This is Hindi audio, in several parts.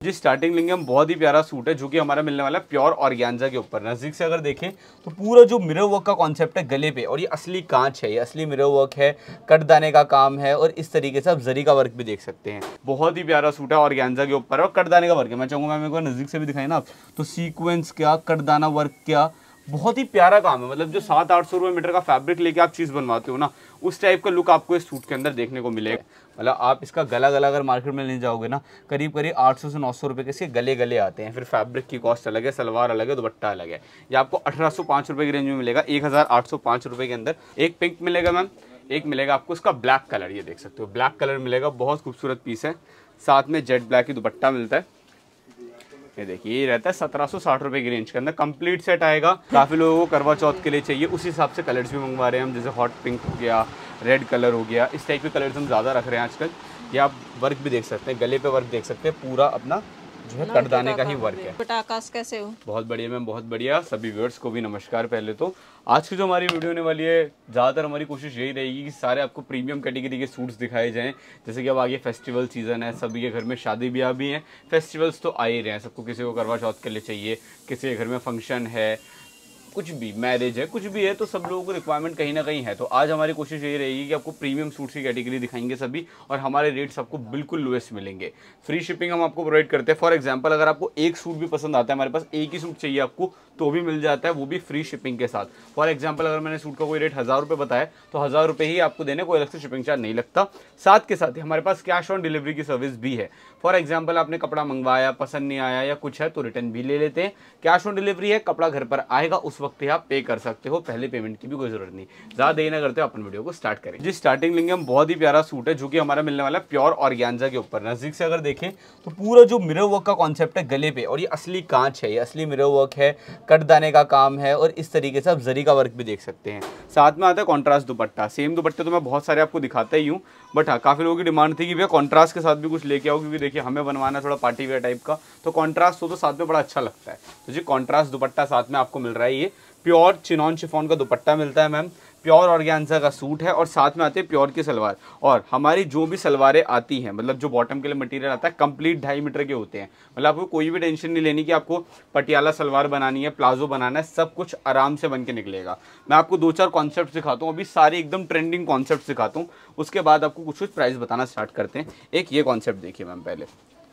जी स्टार्टिंग लेंगे हम, बहुत ही प्यारा सूट है जो कि हमारा मिलने वाला है प्योर ऑर्गेन्जा के ऊपर। नजदीक से अगर देखें तो पूरा जो मिरर वर्क का कॉन्सेप्ट है गले पे, और ये असली कांच है, ये असली मिरर वर्क है, कटदाने का काम है, और इस तरीके से आप जरी का वर्क भी देख सकते हैं। बहुत ही प्यारा सूट है ऑर्गेन्जा के ऊपर और कटदाने का वर्क है। मैं चाहूंगा मेरे को नजदीक से भी दिखाई ना आप, तो सीक्वेंस क्या, कटदाना वर्क क्या, बहुत ही प्यारा काम है। मतलब जो 700-800 रुपये मीटर का फैब्रिक लेके आप चीज़ बनवाते हो ना, उस टाइप का लुक आपको इस सूट के अंदर देखने को मिलेगा। मतलब आप इसका गला अगर मार्केट में ले जाओगे ना, करीब 800 से 900 रुपये के इसके गले आते हैं। फिर फैब्रिक की कॉस्ट अलग है, सलवार अलग है, दुपट्टा अलग है। ये आपको 1805 रुपये की रेंज में मिलेगा। 1805 रुपये के अंदर एक पिंक मिलेगा मैम, एक मिलेगा आपको इसका ब्लैक कलर, ये देख सकते हो ब्लैक कलर मिलेगा, बहुत खूबसूरत पीस है। साथ में जेट ब्लैक की दुपट्टा मिलता है। ये देखिए ये रहता है 1760 रुपये की रेंज के अंदर, कंप्लीट सेट आएगा। काफ़ी लोगों को करवा चौथ के लिए चाहिए, उस हिसाब से कलर्स भी मंगवा रहे हैं हम, जैसे हॉट पिंक हो गया, रेड कलर हो गया, इस टाइप के कलर्स हम ज़्यादा रख रहे हैं आजकल। ये आप वर्क भी देख सकते हैं, गले पे वर्क देख सकते हैं, पूरा अपना जो है कटदाने का ही वर्क है। आकाश कैसे हो? बहुत बढ़िया मैम, बहुत बढ़िया। सभी व्यूअर्स को भी नमस्कार। पहले तो आज की जो हमारी वीडियो होने वाली है, ज़्यादातर हमारी कोशिश यही रहेगी कि सारे आपको प्रीमियम कैटेगरी के सूट्स दिखाए जाएं। जैसे कि अब आगे फेस्टिवल सीजन है, सभी के घर में शादी ब्याह भी हैं, फेस्टिवल्स तो आ ही रहे हैं सबको। किसी को करवा चौथ के लिए चाहिए, किसी के घर में फंक्शन है, कुछ भी मैरिज है, कुछ भी है, तो सब लोगों को रिक्वायरमेंट कहीं ना कहीं है। तो आज हमारी कोशिश यही रहेगी कि आपको प्रीमियम सूट्स की कैटेगरी दिखाएंगे सभी, और हमारे रेट्स आपको बिल्कुल लोएस्ट मिलेंगे। फ्री शिपिंग हम आपको प्रोवाइड करते हैं। फॉर एग्जांपल अगर आपको एक सूट भी पसंद आता है, हमारे पास एक ही सूट चाहिए आपको, तो भी मिल जाता है, वो भी फ्री शिपिंग के साथ। फॉर एग्जाम्पल अगर मैंने सूट का कोई रेट 1000 रुपये बताया, तो 1000 रुपये ही आपको देने, कोई अलग से शिपिंग चार्ज नहीं लगता। साथ के साथ ही हमारे पास कैश ऑन डिलीवरी की सर्विस भी है। फॉर एग्जाम्पल आपने कपड़ा मंगवाया, पसंद नहीं आया या कुछ है, तो रिटर्न भी ले लेते हैं। कैश ऑन डिलीवरी है, कपड़ा घर पर आएगा, उस वक्त ही आप पे कर सकते हो, पहले पेमेंट की भी कोई जरूरत नहीं। ज़्यादा देरी ना करते हो, अपन वीडियो को स्टार्ट करें। जी स्टार्टिंग लेंगे हम, बहुत ही प्यारा सूट है जो कि हमारा मिलने वाला है प्योर ऑर्गेन्जा के ऊपर। नजदीक से अगर देखें तो पूरा जो मिरर वर्क का कॉन्सेप्ट है गले पे, और ये असली कांच है, ये असली मिरर वर्क है, कटदाने का काम है, और इस तरीके से आप जरी का वर्क भी देख सकते हैं। साथ में आता है कॉन्ट्रास्ट दुपट्टा। सेम दुपट्टे तो मैं बहुत सारे आपको दिखाता ही हूँ, बट हाँ काफ़ी लोगों की डिमांड थी कि भैया कॉन्ट्रास्ट के साथ भी कुछ लेके आओ, क्योंकि देखिए हमें बनवाना थोड़ा पार्टी वेयर टाइप का, तो कॉन्ट्रास्ट हो तो साथ में बड़ा अच्छा लगता है। तो जी कॉन्ट्रास्ट दुपट्टा साथ में आपको मिल रहा है। ये प्योर चिनॉन शिफॉन का दुपट्टा मिलता है मैम, प्योर ऑर्गेन्जा का सूट है, और साथ में आते हैं प्योर की सलवार। और हमारी जो भी सलवारें आती हैं, मतलब जो बॉटम के लिए मटेरियल आता है, कंप्लीट 2.5 मीटर के होते हैं। मतलब आपको कोई भी टेंशन नहीं लेनी कि आपको पटियाला सलवार बनानी है, प्लाजो बनाना है, सब कुछ आराम से बन के निकलेगा। मैं आपको 2-4 कॉन्सेप्ट दिखाता हूँ, अभी सारे एकदम ट्रेंडिंग कॉन्सेप्ट दिखाता हूँ, उसके बाद आपको कुछ प्राइस बताना स्टार्ट करते हैं। एक ये कॉन्सेप्ट देखिए मैम, पहले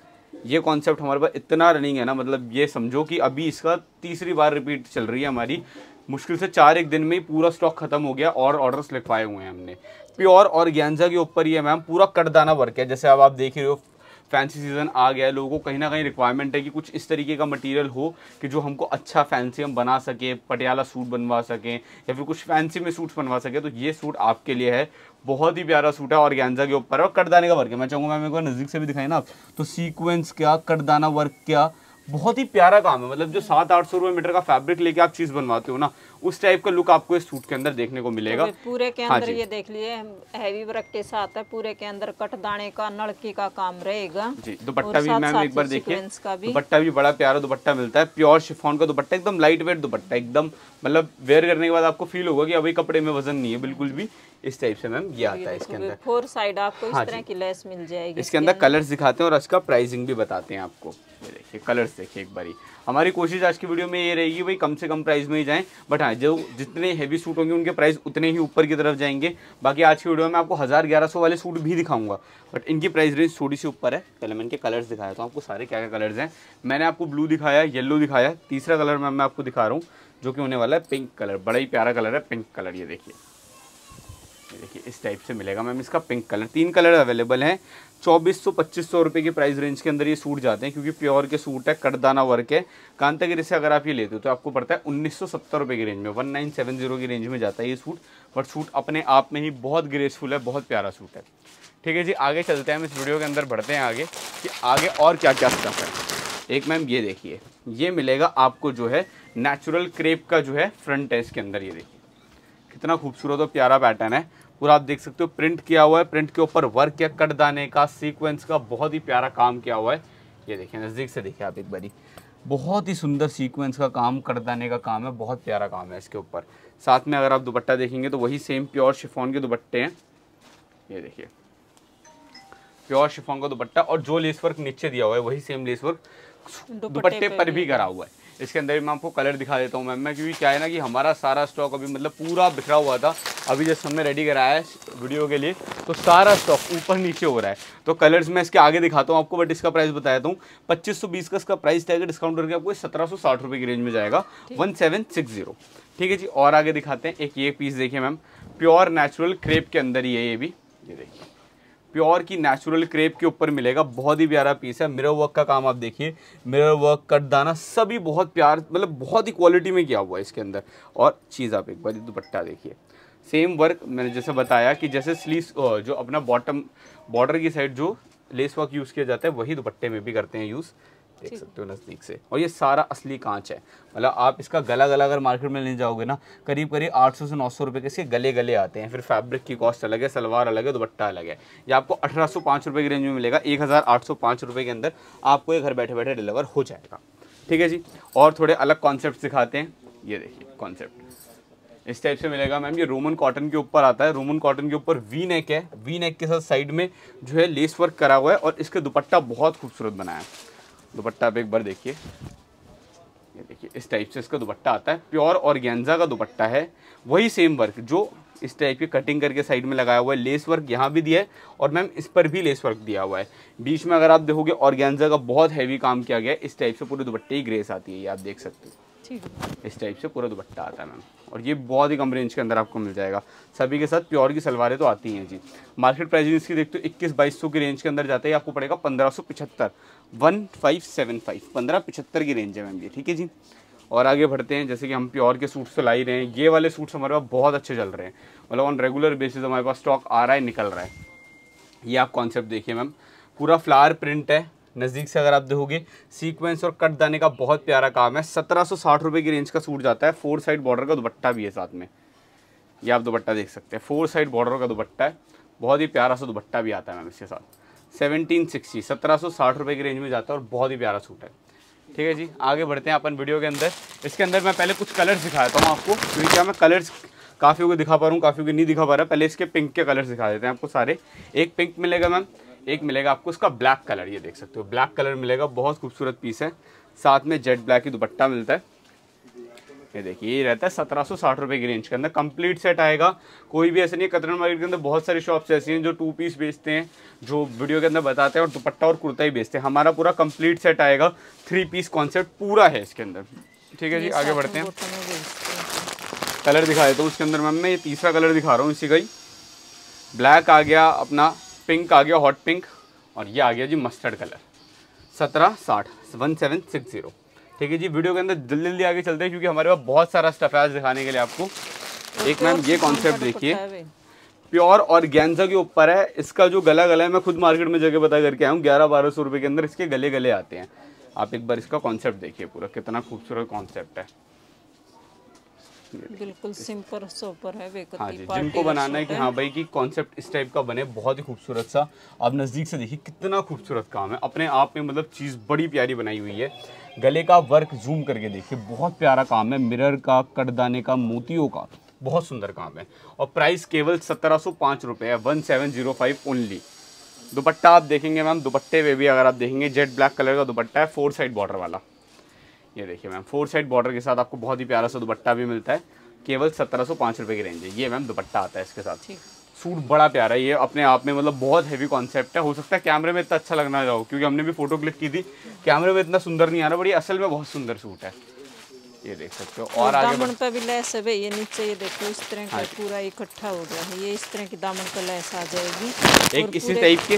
ये कॉन्सेप्ट हमारे पास इतना रनिंग है ना, मतलब ये समझो कि अभी इसका तीसरी बार रिपीट चल रही है हमारी। मुश्किल से 4 दिन में ही पूरा स्टॉक खत्म हो गया, और ऑर्डर्स लिख पाए हुए हैं हमने। प्योर ऑर्गेन्जा के ऊपर ये मैम पूरा कटदाना वर्क है। जैसे अब आप देख रहे हो फैंसी सीजन आ गया है, लोगों को कहीं ना कहीं रिक्वायरमेंट है कि कुछ इस तरीके का मटेरियल हो कि जो हमको अच्छा फैंसी हम बना सके, पटियाला सूट बनवा सकें या फिर कुछ फैंसी में सूट्स बनवा सके। तो ये सूट आपके लिए है। बहुत ही प्यारा सूट है, ऑर्गेन्जा के ऊपर और कटदाने का वर्क है। मैं चाहूँगा मेरे को नज़दीक से भी दिखाई ना आप, तो सीक्वेंस क्या, कटदाना वर्क क्या, बहुत ही प्यारा काम है। मतलब जो 700-800 रुपये मीटर का फैब्रिक लेके आप चीज़ बनवाते हो ना, उस टाइप का लुक आपको इस सूट के अंदर देखने को मिलेगा। तो पूरे के अंदर ये देख लिए हैवी वर्क के साथ है, पूरे के अंदर कटदाने का, नलकी का काम रहेगा जी। दुपट्टा भी मैम एक बार देखिए, दुपट्टा भी बड़ा प्यारा दुपट्टा मिलता है, प्योर शिफॉन का दुपट्टा, एकदम लाइट वेट दुपट्टा, एकदम मतलब वेयर करने के बाद आपको फील होगा कि अभी कपड़े में वजन नहीं है बिल्कुल भी। इस टाइप से मैम ये आता है इसके अंदर। 4 साइड आपको इस तरह की लेस मिल जाएगी। इसके अंदर कलर्स दिखाते हैं और इसका प्राइसिंग भी बताते हैं आपको। ये देखिए कलर्स देखिए एक बारी। हमारी कोशिश आज की वीडियो में ये रहेगी भाई कम से कम प्राइस में ही जाएं, बट हाँ जो जितने हैवी सूट होंगे उनके प्राइस उतने ही ऊपर की तरफ जाएंगे। बाकी आज की वीडियो में आपको 1000-1100 वाले सूट भी दिखाऊंगा, बट इनकी प्राइस रेंज थोड़ी सी ऊपर है। पहले मैं इनके कलर्स दिखाया था आपको, सारे क्या क्या कलर्स हैं। मैंने आपको ब्लू दिखाया, येलो दिखाया, तीसरा कलर मैम मैं आपको दिखा रहा हूँ जो कि होने वाला है पिंक कलर। बड़ा ही प्यारा कलर है पिंक कलर। ये देखिए इस टाइप से मिलेगा मैम इसका पिंक कलर। 3 कलर अवेलेबल हैं। 2400-2500 रुपये की प्राइस रेंज के अंदर ये सूट जाते हैं, क्योंकि प्योर के सूट है, कटदाना वर्क है। कांतागिरी से अगर आप ये लेते हो तो आपको पड़ता है 1970 रुपये की रेंज में, 1970 की रेंज में जाता है ये सूट। बट सूट अपने आप में ही बहुत ग्रेसफुल है, बहुत प्यारा सूट है। ठीक है जी, आगे चलते हैं हम इस वीडियो के अंदर, बढ़ते हैं आगे कि आगे और क्या क्या स्टफ है। एक मैम ये देखिए, ये मिलेगा आपको जो है नेचुरल क्रेप का जो है फ्रंट है इसके अंदर। ये देखिए कितना खूबसूरत और प्यारा पैटर्न है, पूरा आप देख सकते हो प्रिंट किया हुआ है। प्रिंट के ऊपर वर्क है, कटदाने का, सीक्वेंस का बहुत ही प्यारा काम किया हुआ है। ये देखिए नज़दीक से देखिए आप एक बारी, बहुत ही सुंदर सीक्वेंस का काम, कटदाने का काम है, बहुत प्यारा काम है इसके ऊपर। साथ में अगर आप दुपट्टा देखेंगे तो वही सेम प्योर शिफॉन के दुपट्टे हैं। ये देखिए प्योर शिफॉन का दुपट्टा, और जो लेस वर्क नीचे दिया हुआ है वही सेम लेस वर्क दुपट्टे पर भी करा हुआ है। इसके अंदर भी मैं आपको कलर दिखा देता हूँ मैम मैं, क्योंकि क्या है ना कि हमारा सारा स्टॉक अभी मतलब पूरा बिखरा हुआ था। अभी जैसे हमने रेडी कराया है वीडियो के लिए, तो सारा स्टॉक ऊपर नीचे हो रहा है। तो कलर्स मैं इसके आगे दिखाता हूँ आपको, बट इसका प्राइस बताया हूँ 2520 का इसका प्राइस टैग डिस्काउंट करके आपको 1760 रुपये की रेंज में जाएगा, 1760। ठीक है जी। और आगे दिखाते हैं, एक ये पीस देखिए मैम, प्योर नेचुरल क्रेप के अंदर ही है ये भी, ये देखिए प्योर की नेचुरल क्रेप के ऊपर मिलेगा। बहुत ही प्यारा पीस है, मिरर वर्क का काम आप देखिए, मिरर वर्क, कट दाना सभी बहुत प्यार मतलब बहुत ही क्वालिटी में किया हुआ है इसके अंदर। और चीज़ आप एक बार दुपट्टा देखिए, सेम वर्क मैंने जैसे बताया कि जैसे स्लीव जो अपना बॉटम बॉर्डर की साइड जो लेस वर्क यूज़ किया जाता है वही दुपट्टे में भी करते हैं यूज़, देख सकते हो नज़दीक से। और ये सारा असली कांच है, मतलब आप इसका गला अगर मार्केट में ले जाओगे ना, करीब 800 से 900 रुपये के इसके गले आते हैं। फिर फैब्रिक की कॉस्ट अलग है, सलवार अलग है, दुपट्टा अलग है। ये आपको 1805 रुपये की रेंज में मिलेगा, 1805 रुपये के अंदर आपको ये घर बैठे बैठे डिलीवर हो जाएगा। ठीक है जी। और थोड़े अलग कॉन्सेप्ट दिखाते हैं, ये देखिए कॉन्सेप्ट इस टाइप से मिलेगा मैम। ये रोमन कॉटन के ऊपर आता है, रोमन कॉटन के ऊपर वी नेक है, वी नेक के साथ साइड में जो है लेस वर्क करा हुआ है, और इसके दुपट्टा बहुत खूबसूरत बना है। दुपट्टा आप एक बार देखिए, ये देखिए इस टाइप से इसका दुपट्टा आता है, प्योर ऑर्गेन्जा का दुपट्टा है। वही सेम वर्क जो इस टाइप की कटिंग करके साइड में लगाया हुआ है, लेस वर्क यहाँ भी दिया है, और मैम इस पर भी लेस वर्क दिया हुआ है। बीच में अगर आप देखोगे ऑर्गेन्जा का बहुत हैवी काम किया गया है। इस टाइप से पूरे दुपट्टे की ग्रेस आती है, ये आप देख सकते हो, इस टाइप से पूरा दुपट्टा आता है मैम। और ये बहुत ही कम रेंज के अंदर आपको मिल जाएगा। सभी के साथ प्योर की सलवारें तो आती हैं जी। मार्केट प्राइसिंग इसकी देखते हो 21-2200 की रेंज के अंदर जाता है, आपको पड़ेगा 1575, 1575, 1575 की रेंज है मैम ये। ठीक है जी। और आगे बढ़ते हैं, जैसे कि हम प्योर के सूट्स तो ला ही रहे हैं, ये वाले सूट्स हमारे पास बहुत अच्छे चल रहे हैं, मतलब ऑन रेगुलर बेसिस हमारे पास स्टॉक आ रहा है, निकल रहा है। ये आप कॉन्सेप्ट देखिए मैम, पूरा फ्लावर प्रिंट है, नज़दीक से अगर आप देखोगे सीक्वेंस और कट दाने का बहुत प्यारा काम है। 1760 रुपये की रेंज का सूट जाता है। 4 साइड बॉर्डर का दुपट्टा भी है साथ में, ये आप दुपट्टा देख सकते हैं, 4 साइड बॉर्डर का दुपट्टा है, बहुत ही प्यारा सा दुपट्टा भी आता है मैम इसके साथ। 1760, 1760 रुपये की रेंज में जाता है, और बहुत ही प्यारा सूट है। ठीक है जी। आगे बढ़ते हैं अपन वीडियो के अंदर। इसके अंदर मैं पहले कुछ कलर्स दिखाता हूँ आपको, क्योंकि क्या मैं कलर्स काफ़ी को दिखा पा रहा हूँ, काफ़ी को नहीं दिखा पा रहा। पहले इसके पिंक के कलर्स दिखा देते हैं आपको सारे। एक पिंक मिलेगा मैम, एक मिलेगा आपको इसका ब्लैक कलर, ये देख सकते हो ब्लैक कलर मिलेगा, बहुत खूबसूरत पीस है। साथ में जेट ब्लैक की दुपट्टा मिलता है, ये देखिए ये रहता है 1760 रुपये की रेंज के अंदर। कंप्लीट सेट आएगा, कोई भी ऐसे नहीं है। कतरन मार्केट के अंदर बहुत सारी शॉप्स ऐसी हैं जो 2 पीस बेचते हैं, जो वीडियो के अंदर बताते हैं, और दुपट्टा और कुर्ता ही बेचते हैं। हमारा पूरा कंप्लीट सेट आएगा, 3 पीस कॉन्सेप्ट पूरा है इसके अंदर। ठीक है जी। आगे बढ़ते हैं, कलर दिखा देता हूँ उसके अंदर मैम। मैं ये तीसरा कलर दिखा रहा हूँ इसी का ही, ब्लैक आ गया, अपना पिंक आ गया, हॉट पिंक, और ये आ गया जी मस्टर्ड कलर। 1760, 1760। ठीक है जी। वीडियो के अंदर जल्दी जल्दी आगे चलते हैं, क्योंकि हमारे पास बहुत सारा स्टफ है आज दिखाने के लिए आपको। एक मैम ये कॉन्सेप्ट देखिए, प्योर ऑर्गेन्जा के ऊपर है। इसका जो गला है, मैं खुद मार्केट में जगह पता करके आया हूँ, 1100-1200 रुपये के अंदर इसके गले आते हैं। आप एक बार इसका कॉन्सेप्ट देखिए, पूरा कितना खूबसूरत कॉन्सेप्ट है, बिल्कुल सिंपल सोपर है। हाँ जी, जिनको बनाना है कि हाँ भाई कि कॉन्सेप्ट इस टाइप का बने, बहुत ही खूबसूरत सा। आप नज़दीक से देखिए कितना खूबसूरत काम है, अपने आप में मतलब चीज़ बड़ी प्यारी बनाई हुई है। गले का वर्क जूम करके देखिए, बहुत प्यारा काम है, मिरर का, कटदाने का, मोतियों का, बहुत सुंदर काम है। और प्राइस केवल 1705 रुपये है, 1705 ओनली। दुपट्टा आप देखेंगे मैम, दुपट्टे पे भी अगर आप देखेंगे जेट ब्लैक कलर का दुपट्टा है, 4 साइड बॉर्डर वाला। ये देखिए मैम, 4 साइड बॉर्डर के साथ आपको बहुत ही प्यारा सा दुपट्टा भी मिलता है। केवल 1705 रुपये की रेंज है। ये मैम दुपट्टा आता है इसके साथ। सूट बड़ा प्यारा है, ये अपने आप में मतलब बहुत हैवी कॉन्सेप्ट है। हो सकता है कैमरे में इतना अच्छा लगना जाओ, क्योंकि हमने भी फोटो क्लिक की थी, कैमरे में इतना सुंदर नहीं आ रहा, बट ये असल में बहुत सुंदर सूट है, ये देख सकते हो। और आगे दामन पे भी लेस है भाई, ये नीचे ये देखो इस तरह का पूरा इकट्ठा हो गया है। ये इस तरह की दामन पे लेस आ जाएगी। एक इसी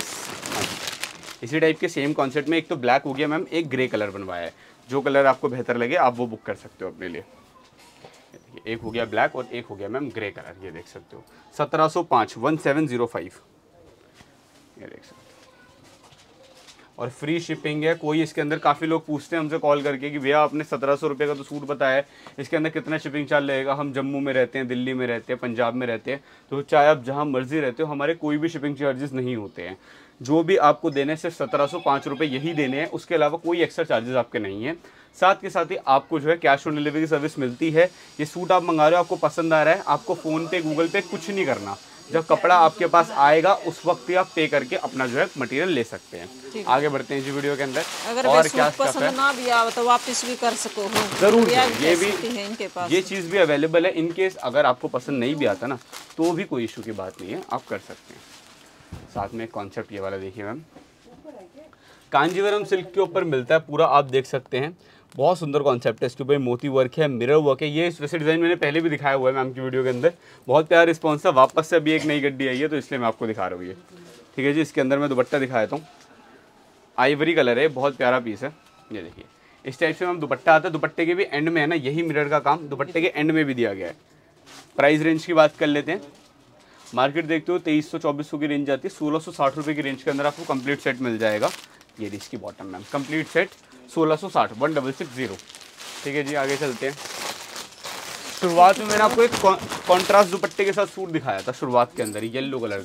टाइप के सेम कॉन्सेप्ट में एक तो ब्लैक हो गया मैम, एक ग्रे कलर बनवाया है। जो कलर आपको बेहतर लगे आप वो बुक कर सकते हो अपने लिए। एक हो गया ब्लैक और एक हो गया मैम ग्रे कलर, ये देख सकते हो। 1705, 1705, ये देख सकते हो। और फ्री शिपिंग है। कोई इसके अंदर काफ़ी लोग पूछते हैं हमसे कॉल करके कि भैया आपने 1700 रुपये का तो सूट बताया है, इसके अंदर कितना शिपिंग चार्ज लगेगा। हम जम्मू में रहते हैं, दिल्ली में रहते हैं, पंजाब में रहते हैं, तो चाहे आप जहाँ मर्जी रहते हो, हमारे कोई भी शिपिंग चार्जेस नहीं होते हैं। जो भी आपको देने सिर्फ 1705 रुपये यही देने हैं, उसके अलावा कोई एक्स्ट्रा चार्जेस आपके नहीं हैं। साथ के साथ ही आपको जो है कैश ऑन डिलीवरी की सर्विस मिलती है। ये सूट आप मंगा रहे हो, आपको पसंद आ रहा है, आपको फ़ोन पे, गूगल पे कुछ नहीं करना, जब कपड़ा आपके पास आएगा उस वक्त ही आप पे करके अपना जो है मटेरियल ले सकते हैं। आगे बढ़ते हैं जी वीडियो के अंदर। अगर और क्या पसंद ना भी आवे तो वापस भी कर सको हो, जरूर है, ये भी है इनके पास, ये चीज़ भी अवेलेबल है। इन केस अगर आपको पसंद नहीं भी आता ना तो भी कोई इशू की बात नहीं है, आप कर सकते हैं। साथ में कॉन्सेप्ट ये वाला देखिए मैम, कांजीवरम सिल्क के ऊपर मिलता है पूरा, आप देख सकते हैं बहुत सुंदर कॉन्सेप्ट है। इसके ऊपर मोती वर्क है, मिरर वर्क है। ये वैसे डिज़ाइन मैंने पहले भी दिखाया हुआ है मैम की वीडियो के अंदर, बहुत प्यारा रिस्पॉन्स है। वापस से अभी एक नई गड्डी आई है तो इसलिए मैं आपको दिखा रहा हूँ ये, ठीक है जी। इसके अंदर मैं दुपट्टा दिखा देता हूँ, आइवरी कलर है, बहुत प्यारा पीस है। ये देखिए इस टाइप से मैम दुपट्टा आता है। दुपट्टे के भी एंड में है ना यही मिरर का काम दुपट्टे के एंड में भी दिया गया है। प्राइस रेंज की बात कर लेते हैं, मार्केट देखते हो 2300-2400 की रेंज आती है, 1660 रुपये की रेंज के अंदर आपको कंप्लीट सेट मिल जाएगा। ये इसकी बॉटम मैम, कंप्लीट सेट 1660, 1660, ठीक है जी। आगे चलते हैं। शुरुआत में मैंने आपको एक कॉन्ट्रास्ट दुपट्टे के साथ सूट दिखाया था, शुरुआत के अंदर येलो कलर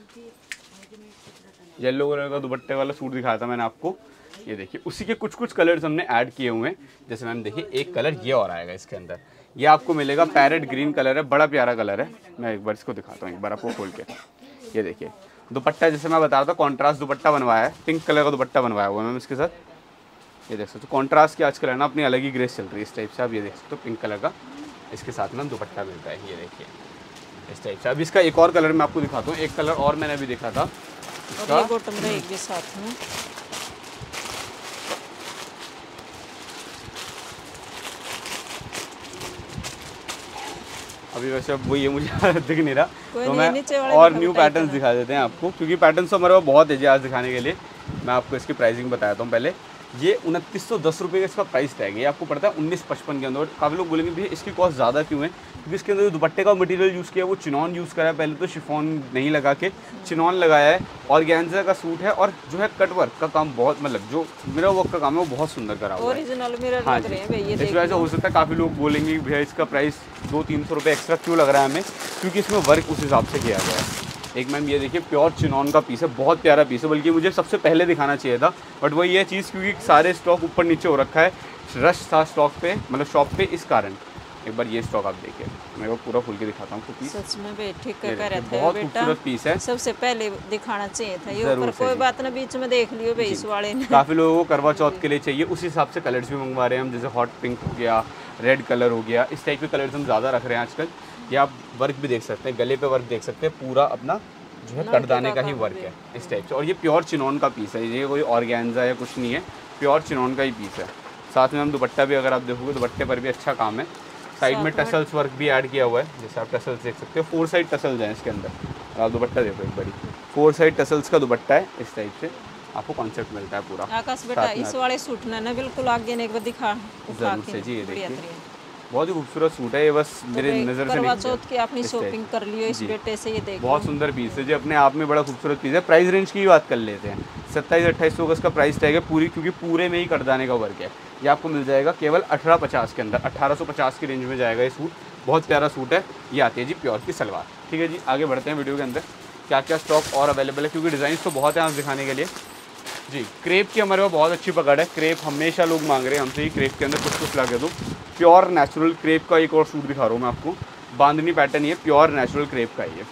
का दुपट्टे वाला सूट दिखाया था मैंने आपको। ये देखिए उसी के कुछ कुछ कलर्स हमने ऐड किए हुए हैं। जैसे मैम देखिए एक कलर ये और आएगा इसके अंदर, ये आपको मिलेगा पैरेट ग्रीन कलर है, बड़ा प्यारा कलर है। मैं एक बार इसको दिखाता हूँ, एक बार आपको खोल के। ये देखिए दुपट्टा जैसे मैं बता रहा था कॉन्ट्रास्ट दुपट्टा बनवाया है, पिंक कलर का दुपट्टा बनवाया हुआ है मैम इसके साथ। ये देख सकते हो कॉन्ट्रास्ट की आजकल है ना अपनी अलग ही ग्रेस चल रही है इस टाइप से। आप ये देख सकते हो पिंक कलर का इसके साथ में दुपट्टा मिलता है। ये देखिए इस टाइप से। अब इसका एक और कलर मैं आपको दिखाता हूँ, एक कलर और मैंने अभी देखा था इसका, बॉटम रहेगी साथ में। अभी वैसे अब वो ये मुझे दिख नहीं रहा तो मैं और न्यू पैटर्न्स दिखा देते हैं आपको, क्योंकि पैटर्न्स तो हमारे पास बहुत है जी आज दिखाने के लिए। मैं आपको इसकी प्राइसिंग बताता हूँ पहले। ये 2910 रुपये का इसका प्राइस टैग है, ये आपको पड़ता है 1955 के अंदर। काफ़ी लोग बोलेंगे भैया इसकी कॉस्ट ज़्यादा क्यों है, क्योंकि इसके अंदर जो दुपट्टे का मटेरियल यूज़ किया है वो चिनॉन यूज़ करा है। पहले तो शिफॉन नहीं लगा के चिनॉन लगाया है, ऑर्गेन्जा का सूट है, और जो है कट वर्क का काम बहुत, मतलब जो मिरर वर्क का काम है वो बहुत सुंदर करा हुआ है, ओरिजिनल मिरर लग रहे हैं भैया। इस वजह से हो सकता है काफ़ी लोग बोलेंगे भैया इसका प्राइस 200-300 रुपये एक्स्ट्रा क्यों लग रहा है हमें, क्योंकि इसमें वर्क उस हिसाब से किया गया है। एक मैम ये देखिए प्योर चिनॉन का पीस है, बहुत प्यारा पीस है, बल्कि मुझे सबसे पहले दिखाना चाहिए था बट वही ये चीज़ क्योंकि सारे स्टॉक ऊपर नीचे हो रखा है, रश था स्टॉक पे, मतलब शॉप पे, इस कारण। एक बार ये स्टॉक आप देखिए, मैं वो पूरा खोल के दिखाता हूँ आपको पीस। सच में भाई ठीक कर रहा था, बहुत खूबसूरत पीस है, सबसे पहले दिखाना चाहिए था ये, ऊपर कोई बात ना बीच में देख लियो भाई इस वाले ने। काफ़ी लोगों को करवा चौथ के लिए चाहिए, उस हिसाब से कलर्स भी मंगवा रहे हैं हम, जैसे हॉट पिंक हो गया, रेड कलर हो गया, इस टाइप के कलर्स हम ज़्यादा रख रहे हैं आजकल। ये आप वर्क भी देख सकते हैं, गले पे वर्क देख सकते हैं, पूरा अपना जो है कटदाने का ही वर्क है इस टाइप से। और ये प्योर चिनॉन का पीस है, ये कोई ऑर्गेन्जा या कुछ नहीं है, प्योर चिनॉन का ही पीस है। साथ में हम दुपट्टा भी अगर आप देखोगे दुपट्टे पर भी अच्छा काम है, साइड में टसल्स वर्क भी ऐड किया हुआ है, जैसे आप टसल्स देख सकते हो, 4 साइड टसल्स हैं इसके अंदर। आप दुपट्टा देखो एक बारी, 4 साइड टसल्स का दुपट्टा है, इस टाइप से आपको कॉन्सेप्ट मिलता है पूरा। आकाश बेटा इस वाले सूट ना बिल्कुल आगे ने एक बार दिखा जरूर से जी, ये देखिए बहुत ही खूबसूरत सूट है ये, बस मेरे नज़र से नहीं, चौथ की आपने शॉपिंग कर लियो इस बेटे से। ये देखो बहुत सुंदर पीस है जी, अपने आप में बड़ा खूबसूरत पीस है। प्राइस रेंज की बात कर लेते हैं, 2700-2800 का इसका प्राइस टैग है पूरी, क्योंकि पूरे में ही कटदाने का वर्क है। ये आपको मिल जाएगा केवल 1850 के अंदर, 1850 की रेंज में जाएगा ये सूट। बहुत प्यारा सूट है, ये आती है जी प्योर की सलवार। ठीक है जी, आगे बढ़ते हैं वीडियो के अंदर, क्या क्या स्टॉक और अवेलेबल है, क्योंकि डिज़ाइन तो बहुत है आज दिखाने के लिए जी। क्रेप की हमारे पास बहुत अच्छी पकड़ है, क्रेप हमेशा लोग मांग रहे हैं हमसे ही, क्रेप के अंदर कुछ कुछ ला के दो। प्योर नेचुरल क्रेप का एक और सूट दिखा रहा हूँ मैं आपको, बांधनी पैटर्न, ये प्योर नेचुरल क्रेप का ही है।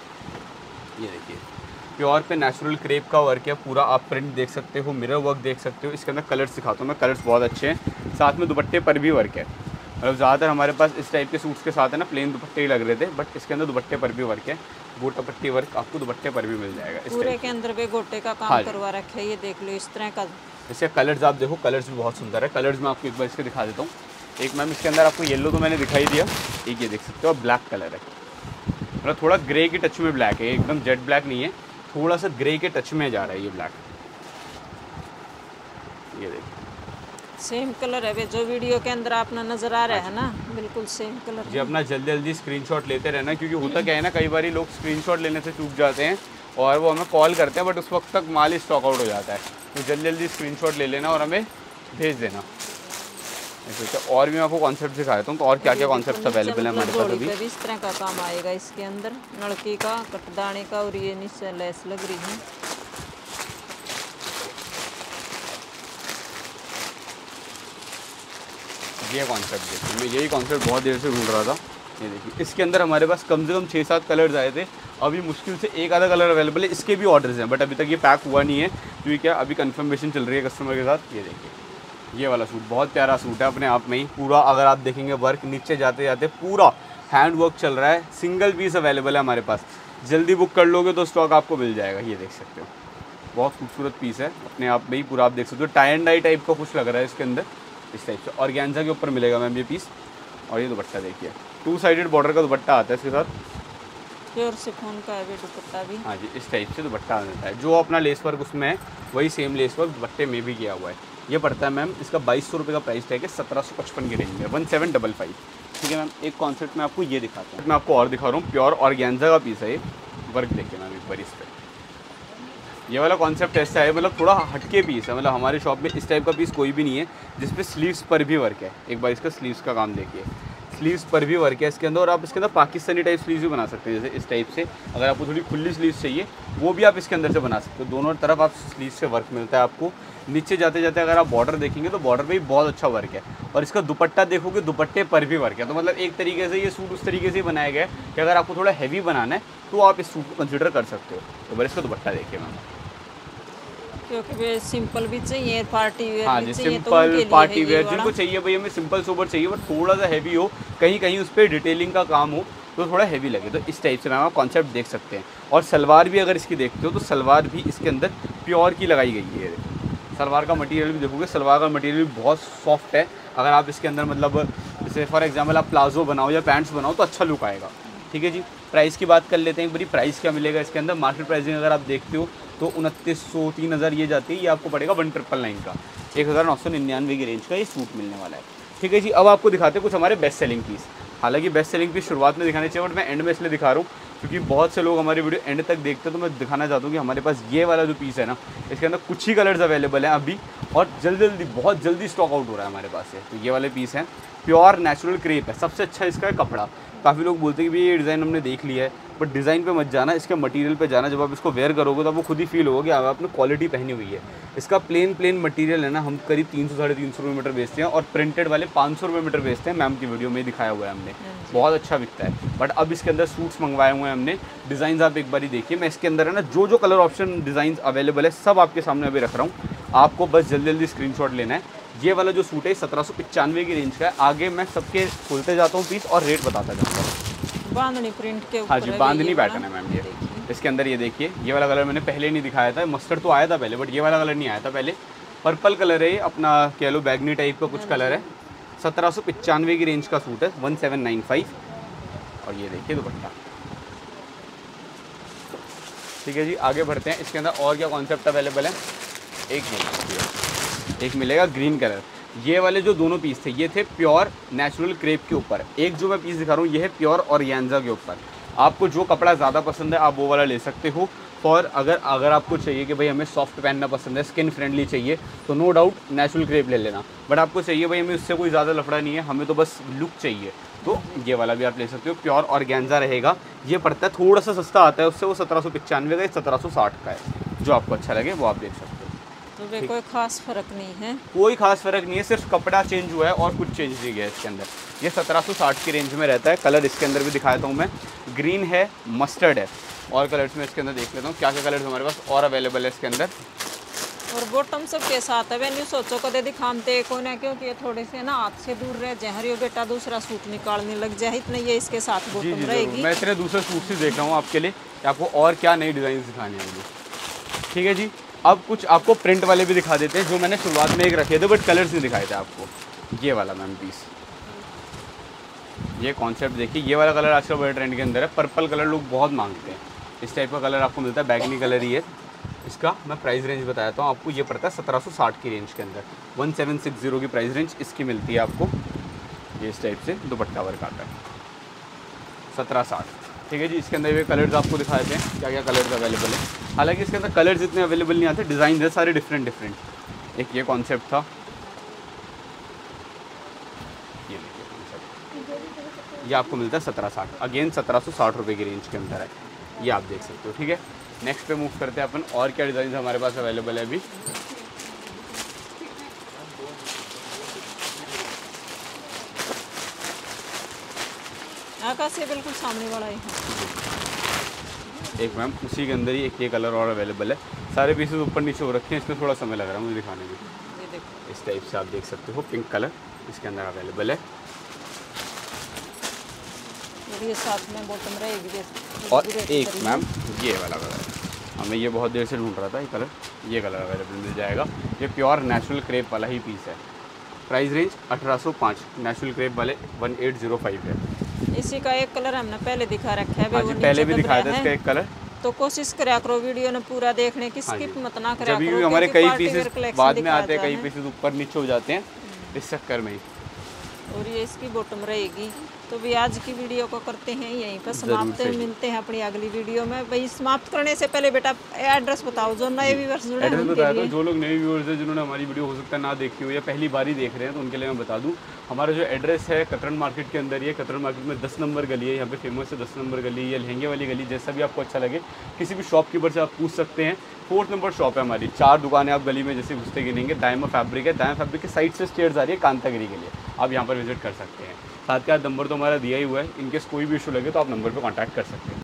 ये देखिए प्योर पे नेचुरल क्रेप का वर्क है पूरा, आप प्रिंट देख सकते हो, मिरर वर्क देख सकते हो। इसके अंदर कलर्स दिखाता हूँ मैं, कलर्स बहुत अच्छे हैं। साथ में दुपट्टे पर भी वर्क है, मतलब ज़्यादातर हमारे पास इस टाइप के सूट्स के साथ है ना प्लेन दुपट्टे ही लग रहे थे, बट इसके अंदर दुपट्टे पर भी वर्क है, गोटा पट्टी वर्क आपको दुपट्टे पर भी मिल जाएगा। पूरे के अंदर भी गोटे का काम करवा रखा है, ये देख लो इस तरह का। इसके कलर्स आप देखो, कलर्स भी बहुत सुंदर है। कलर्स मैं आपको एक बार इसके दिखा देता हूँ। एक मैम इसके अंदर आपको येलो तो मैंने दिखाई दिया, एक ये देख सकते हो ब्लैक कलर है, मतलब थोड़ा ग्रे के टच में ब्लैक है, एकदम जेट ब्लैक नहीं है, थोड़ा सा ग्रे के टच में जा रहा है ये ब्लैक। ये देखिए सेम कलर है जो वीडियो के अंदर अपना नजर आ रहा है ना, बिल्कुल सेम कलर जी। अपना जल्दी जल्दी स्क्रीनशॉट लेते रहना, क्योंकि होता क्या है ना, कई बार लोग स्क्रीनशॉट लेने से चूक जाते हैं और वो हमें कॉल करते हैं, बट उस वक्त तक माल ही स्टॉक आउट हो जाता है। तो जल्दी जल्दी स्क्रीनशॉट ले लेना और हमें भेज देना। और भी मैं आपको कॉन्सेप्ट दिखा देता हूँ, तो और क्या क्या कॉन्सेप्ट अवेलेबल है हमारे पास अभी। इस तरह का काम आएगा इसके अंदर, लड़की का कटदाने का, और ये नीचे लेस लग रही है। ये कॉन्सेप्ट देखिए, मैं यही कॉन्सेप्ट बहुत देर से ढूंढ रहा था, ये देखिए इसके अंदर हमारे पास कम से कम 6-7 कलर्स आए थे, अभी मुश्किल से एक आधा कलर अवेलेबल है, इसके भी ऑर्डर्स हैं बट अभी तक ये पैक हुआ नहीं है क्योंकि क्या अभी कंफर्मेशन चल रही है कस्टमर के साथ। ये देखिए ये वाला सूट बहुत प्यारा सूट है अपने आप में ही, पूरा अगर आप देखेंगे वर्क नीचे जाते जाते पूरा हैंड वर्क चल रहा है, सिंगल पीस अवेलेबल है हमारे पास, जल्दी बुक कर लोगे तो स्टॉक आपको मिल जाएगा। ये देख सकते हो बहुत खूबसूरत पीस है अपने आप में ही पूरा, आप देख सकते हो टाई एंड डाई टाइप का कुछ लग रहा है इसके अंदर, इस टाइप से ऑर्गेन्जा के ऊपर मिलेगा मैम ये पीस। और ये दुपट्टा देखिए 2 साइडेड बॉर्डर का दुपट्टा आता है इसके साथ, प्योर शिफॉन का है दुपट्टा भी। हाँ जी इस टाइप से दुपट्टा आता है, जो अपना लेस वर्क उसमें है वही सेम लेस वर्क दुपट्टे में भी किया हुआ है। ये पड़ता है मैम, इसका 2200 रुपये का प्राइस टैग है, 1755 की रेंज में 1755। ठीक है मैम, एक कॉन्सेप्ट मैं आपको ये दिखाता हूँ, मैं आपको और दिखा रहा हूँ, प्योर ऑर्गेन्जा का पीस है ये, वर्क देखिए मैम एक बार इस पर, ये वाला कॉन्सेप्ट ऐसा है मतलब थोड़ा हटके पीस है, मतलब हमारे शॉप में इस टाइप का पीस कोई भी नहीं है जिसपे स्लीव्स पर भी वर्क है। एक बार इसका स्लीव्स का काम देखिए, स्लीव्स पर भी वर्क है इसके अंदर, और आप इसके अंदर पाकिस्तानी टाइप स्लीव्स भी बना सकते हैं, जैसे इस टाइप से अगर आपको थोड़ी खुली स्लीव्स चाहिए वो भी आप इसके अंदर से बना सकते हो, दोनों तरफ आप स्लीव्स से वर्क मिलता है आपको। नीचे जाते जाते अगर आप बॉर्डर देखेंगे तो बॉर्डर पे भी बहुत अच्छा वर्क है, और इसका दुपट्टा देखोगे दुपट्टे पर भी वर्क है, तो मतलब एक तरीके से ये सूट उस तरीके से बनाया गया है कि अगर आपको थोड़ा हैवी बनाना है तो आप इस सूट को कंसिडर कर सकते हो। तो बस इसका दुपट्टा देखिए मैम, क्योंकि वे सिंपल भी चाहिए, पार्टी वेयर हाँ जी सिंपल पार्टी वेयर जिनको चाहिए भाई हमें सिंपल सोबर चाहिए बट थोड़ा सा हैवी हो, कहीं कहीं उस पर डिटेलिंग का काम हो तो थोड़ा हैवी लगे, तो इस टाइप से मैम आप कॉन्सेप्ट देख सकते हैं। और सलवार भी अगर इसकी देखते हो तो सलवार भी इसके अंदर प्योर की लगाई गई है, सलवार का मटेरियल भी देखोगे, सलवार का मटेरियल भी बहुत सॉफ्ट है, अगर आप इसके अंदर मतलब जैसे फॉर एग्जांपल आप प्लाजो बनाओ या पैंट्स बनाओ तो अच्छा लुक आएगा। ठीक है जी, प्राइस की बात कर लेते हैं, बड़ी प्राइस क्या मिलेगा इसके अंदर, मार्केट प्राइसिंग अगर आप देखते हो तो 2900 3000 ये जाती है, ये आपको पड़ेगा 1999 का, 1999 की रेंज का ये सूट मिलने वाला है। ठीक है जी, अब आपको दिखाते हैं कुछ हमारे बेस्ट सेलिंग पीस, हालांकि बेस्ट सेलिंग पीस शुरुआत में दिखाने चाहिए बट मैं एंड में इसलिए दिखा रहा हूँ क्योंकि बहुत से लोग हमारी वीडियो एंड तक देखते हैं, तो मैं दिखाना चाहता हूँ कि हमारे पास ये वाला जो पीस है ना, इसके अंदर कुछ ही कलर्स अवेलेबल हैं अभी, और जल्दी बहुत जल्दी स्टॉक आउट हो रहा है हमारे पास से। तो ये वाले पीस हैं, प्योर नेचुरल क्रेप है, सबसे अच्छा इसका है कपड़ा। काफ़ी लोग बोलते हैं कि भाई ये डिज़ाइन हमने देख लिया है, बट डिज़ाइन पे मत जाना, इसके मटेरियल पे जाना, जब आप इसको वेयर करोगे तो आपको खुद ही फील होगा कि आपने क्वालिटी पहनी हुई है। इसका प्लेन मटेरियल है ना, हम करीब 300-350 रुपये मीटर बेचते हैं, और प्रिंटेड वाले 500 रुपये मीटर बेचते हैं, मैम की वीडियो में दिखाया हुआ है हमने, बहुत अच्छा बिकता है। बट अब इसके अंदर सूट्स मंगवाए हुए हैं हमने, डिज़ाइन आप एक बार ही देखिए, मैं इसके अंदर है ना जो कलर ऑप्शन डिज़ाइन अवेलेबल है सब आपके सामने अभी रख रहा हूँ, आपको बस जल्दी स्क्रीनशॉट लेना है। ये वाला जो सूट है 1795 की रेंज का है, आगे मैं सबके खोलते जाता हूँ पीस और रेट बताता जाता हूँ। बांधनी प्रिंट के ऊपर, हाँ जी बांधनी पैटर्न है मैम ये, इसके अंदर ये देखिए, ये वाला कलर मैंने पहले नहीं दिखाया था, मस्टर्ड तो आया था पहले बट ये वाला कलर नहीं आया था पहले, पर्पल कलर है अपना, कह लो बैगनी टाइप का कुछ कलर है, 1795 की रेंज का सूट है, 1795। और ये देखिए दुपट्टा। ठीक है जी, आगे बढ़ते हैं, इसके अंदर और क्या कॉन्सेप्ट अवेलेबल है, एक मिलेगा ग्रीन कलर। ये वाले जो दोनों पीस थे ये थे प्योर नेचुरल क्रेप के ऊपर, एक जो मैं पीस दिखा रहा हूँ ये है प्योर ऑर्गेन्जा के ऊपर। आपको जो कपड़ा ज़्यादा पसंद है आप वो वाला ले सकते हो, और अगर आपको चाहिए कि भाई हमें सॉफ्ट पहनना पसंद है, स्किन फ्रेंडली चाहिए, तो नो डाउट नेचुरल क्रेप ले लेना, बट आपको चाहिए भाई हमें उससे कोई ज़्यादा लफड़ा नहीं है, हमें तो बस लुक चाहिए, तो ये वाला भी आप ले सकते हो, प्योर ऑर्गेन्जा रहेगा। ये पड़ता है थोड़ा सा सस्ता आता है उससे, वो 1795 का, ये 1760 का है, जो आपको अच्छा लगे वो आप देख सकते हो। तो कोई खास फर्क नहीं है, कोई खास फर्क नहीं है, सिर्फ कपड़ा चेंज हुआ है और कुछ चेंज नहीं गया इसके अंदर। ये 1760 की रेंज में रहता है। कलर इसके अंदर भी दिखाता हूँ मैं, ग्रीन है, मस्टर्ड है, और कलर्स में इसके अंदर देख लेता हूँ क्या क्या कलर्स हमारे पास और अवेलेबल है इसके अंदर। और बॉटम सब के साथ है, वे सोचो कदे दिखाते को ना, क्योंकि ये थोड़े से ना हाथ से दूर रह जाए, हरियो बेटा दूसरा सूट निकालने लग जाए, इतने ये इसके साथ बॉटम रहेगी। मैं इतने दूसरे सूट से देख रहा हूँ आपके लिए कि आपको और क्या नई डिज़ाइन दिखानी होंगी। ठीक है जी, अब कुछ आपको प्रिंट वाले भी दिखा देते हैं, जो मैंने शुरुआत में एक रखे थे बट कलर्स नहीं दिखाए थे आपको। ये वाला मैम पीस, ये कॉन्सेप्ट देखिए, ये वाला कलर आजकल बड़े ट्रेंड के अंदर है, पर्पल कलर लोग बहुत मांगते हैं, इस टाइप का कलर आपको मिलता है, बैगनी कलर ही है इसका। मैं प्राइस रेंज बताता हूँ आपको, ये पड़ता है 1760 की रेंज के अंदर, 1760 की प्राइस रेंज इसकी मिलती है आपको। ये इस टाइप से दुपट्टा वर्क आता है, 1760। ठीक है जी, इसके अंदर ये कलर्स आपको दिखाए थे क्या क्या कलर्स अवेलेबल है। हालांकि इसके अंदर कलर्स इतने अवेलेबल नहीं आते, डिज़ाइन है सारे डिफरेंट। एक ये कॉन्सेप्ट था, ये देखिए कॉन्सेप्ट, ये आपको मिलता है 1760, अगेन 1760 रुपये की रेंज के अंदर है, ये आप देख सकते हो। ठीक है, नेक्स्ट पे मूव करते हैं अपन, और क्या डिज़ाइन हमारे पास अवेलेबल है अभी। आकाश ये बिल्कुल सामने वाला है। एक मैम उसी के अंदर ही एक ये कलर और अवेलेबल है। सारे पीसेस ऊपर नीचे हो रखे हैं, इसमें थोड़ा समय लग रहा है मुझे दिखाने में। ये देखो इस टाइप से आप देख सकते हो, पिंक कलर इसके अंदर अवेलेबल है। और ये साथ में बॉटम रहेगी। और एक मैम ये वाला कलर, हमें ये बहुत देर से ढूंढ रहा था ये कलर, ये कलर अवेलेबल मिल जाएगा। ये प्योर नेचुरल क्रेप वाला ही पीस है। प्राइस रेंज 1805, नेचुरल क्रेप वाले 1805 है। इसी का एक कलर हमने पहले दिखा रखा है। हाँ जी, पहले भी दिखाया था इसका एक कलर। तो कोशिश करा करो वीडियो ने पूरा देखने की, स्किप मत ना करा करो। जब भी हमारे कई पीसेस बाद में आते हैं, कई पीसेस ऊपर नीचे हो जाते हैं, इस चक्कर में ही। और ये इसकी बॉटम रहेगी। तो भी आज की वीडियो को करते हैं यहीं पर समाप्त। मिलते हैं अपनी अगली वीडियो में। भाई समाप्त करने से पहले बेटा एड्रेस बताओ, जो नए व्यूअर्स जुड़े हैं एड्रेस बताया था। जो लोग नए व्यूअर्स हैं, जिन्होंने हमारी वीडियो हो सकता है ना देखी हो या पहली बार ही देख रहे हैं, तो उनके लिए मैं बता दूं, हमारा जो एड्रेस है कतरन मार्केट के अंदर ही है। कतरन मार्केट में 10 नंबर गली है, यहाँ पे फेमस है 10 नंबर गली या लहंगे वाली गली, जैसा भी आपको अच्छा लगे किसी भी शॉपकीपर से आप पूछ सकते हैं। 4th नंबर शॉप है हमारी। 4 दुकानें आप गली में जैसे घुसते गिनेंगे। दायमा फैब्रिक है, दायमा फैब्रिक के साइड से स्टेयर्स आ रही है कांतागिरी के लिए, आप यहाँ पर विजिट कर सकते हैं। साथ के साथ नंबर तो हमारा दिया ही हुआ है, इनकेस कोई भी इशू लगे तो आप नंबर पर कॉन्टैक्ट कर सकते हैं।